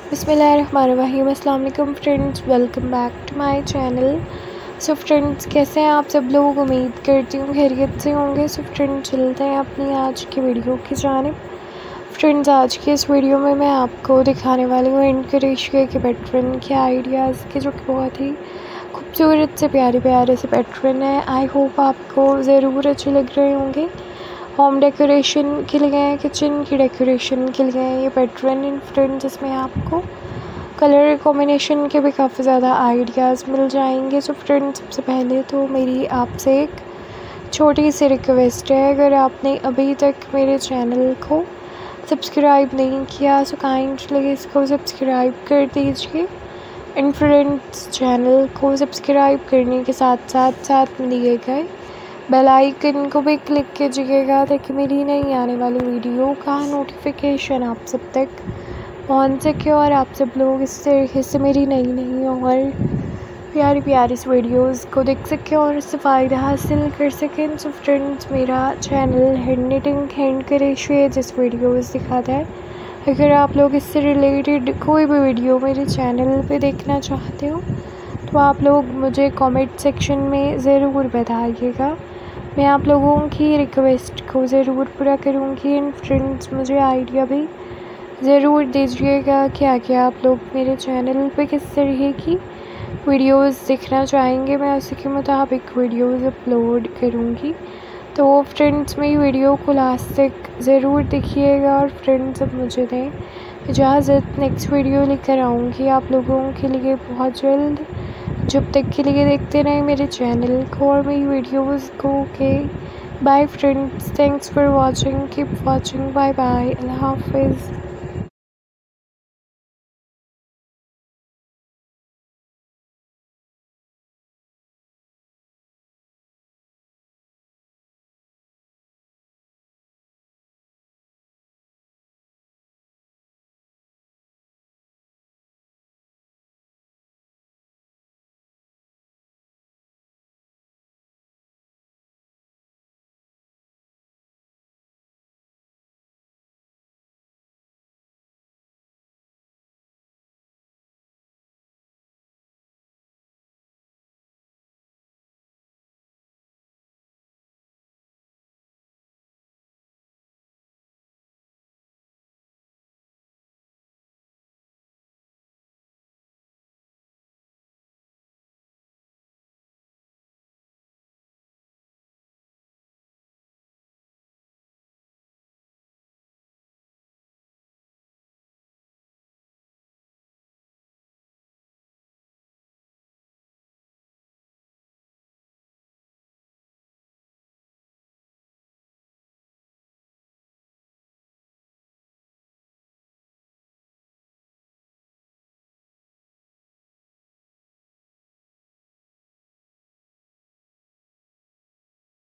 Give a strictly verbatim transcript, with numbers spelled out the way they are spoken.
बिस्मिल्लाहिर्रहमानिर्रहीम। अस्सलाम वालेकुम friends, welcome back to my channel. So friends, कैसे हैं आप सब लोग? उम्मीद करती हूँ खैरियत से होंगे। सो फ्रेंड्स, चलते हैं अपनी आज की वीडियो की जानिब। फ्रेंड्स, आज की इस वीडियो में मैं आपको दिखाने वाली हूँ इनक्रेशिया के पैटर्न के आइडियाज़ के, जो कि बहुत ही खूबसूरत से प्यारे प्यारे से पैटर्न है। आई होप आपको ज़रूर अच्छे लग रहे होंगे। होम डेकोरेशन के लिए, किचन की डेकोरेशन के लिए ये पैटर्न इन फ्रेंड्स, इसमें आपको कलर कॉम्बिनेशन के भी काफ़ी ज़्यादा आइडियाज़ मिल जाएंगे। सो फ्रेंड्स, सबसे पहले तो मेरी आपसे एक छोटी सी रिक्वेस्ट है, अगर आपने अभी तक मेरे चैनल को सब्सक्राइब नहीं किया सो काइंडली इसको सब्सक्राइब कर दीजिए। इन फ्रेंड्स, चैनल को सब्सक्राइब करने के साथ साथ साथ में दिए गए बेल आइकन को भी क्लिक कीजिएगा, ताकि मेरी नई आने वाली वीडियो का नोटिफिकेशन आप सब तक पहुंच सके और आप सब लोग इस तरीके से मेरी नई नई और प्यारी प्यारी वीडियोस को देख सकें और इससे फ़ायदा हासिल कर सकें। सो फ्रेंड्स, मेरा channel hand knitting hand crochet जिस वीडियोस दिखाता है, अगर आप लोग इससे रिलेटेड कोई भी वीडियो मेरे चैनल पे देखना चाहते हो तो आप लोग मुझे कमेंट सेक्शन में ज़रूर बताइएगा। मैं आप लोगों की रिक्वेस्ट को ज़रूर पूरा करूँगी। एंड फ्रेंड्स, मुझे आइडिया भी ज़रूर दीजिएगा क्या क्या आप लोग मेरे चैनल पे किस तरह की वीडियोस देखना चाहेंगे, मैं उसी के मुताबिक वीडियोस अपलोड करूँगी। तो फ्रेंड्स, मेरी वीडियो को लास्ट तक ज़रूर देखिएगा। और फ्रेंड्स, अब मुझे दें इजाज़त, नेक्स्ट वीडियो लेकर आऊँगी आप लोगों के लिए बहुत जल्द। जब तक के लिए देखते रहें मेरे चैनल को और मेरी वीडियोस को। Okay, bye friends, thanks for watching, keep watching, bye bye, अल्लाह हाफिज़।